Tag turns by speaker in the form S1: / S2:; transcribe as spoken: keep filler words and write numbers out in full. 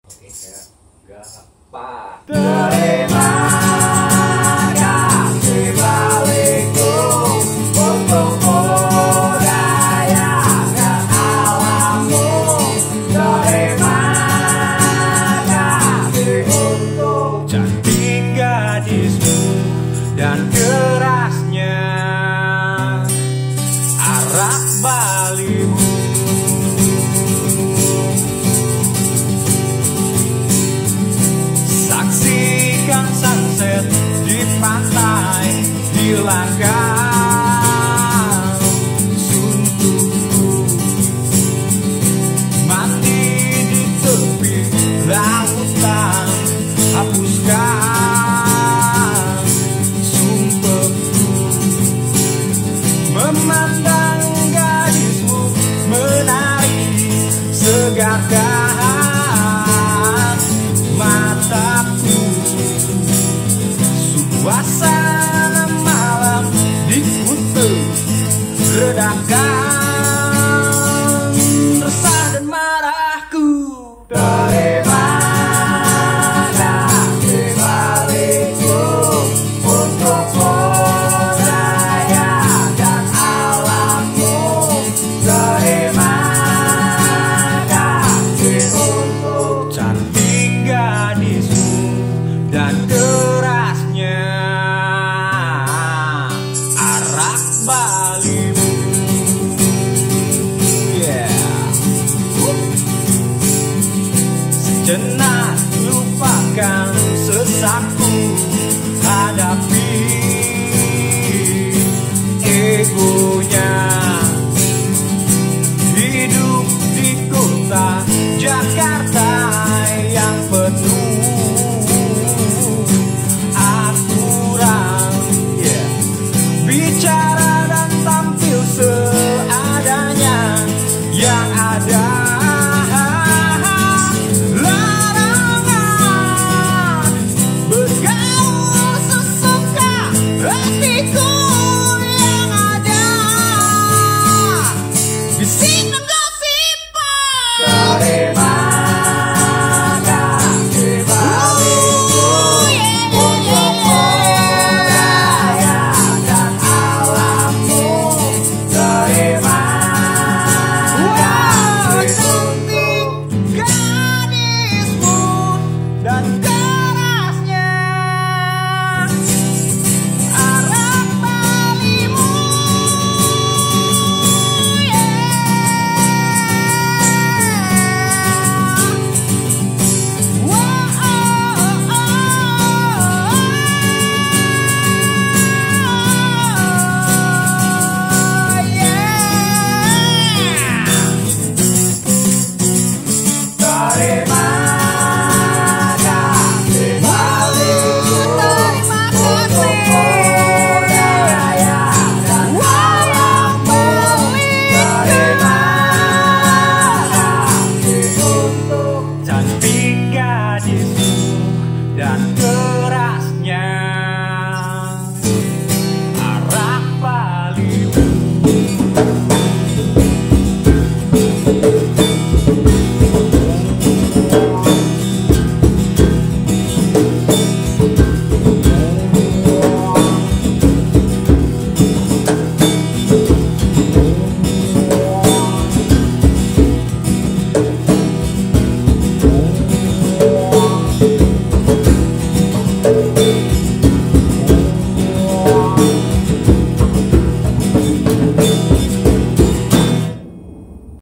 S1: Oke, kayak gampang.
S2: Terima kasih balikku untuk budaya dan alammu. Terima kasih untuk cantik gadismu dan kerasnya arak balimu. Saksikan sunset di pantai, hilangkan suntukku, mati di tepi lautan, hapuskan sumpahku. Memandang gadismu menari, segarkan mataku. Suasana malam di Kuta redakan resah dan marahku. Terima kasih balikku untuk budaya dan alammu. Terima kasih untuk cantik gadismu dan kerasnya arak balimu. Yeah. Sejenak lupakan sesakku, hadapi egonya. Hidup di kota Jakarta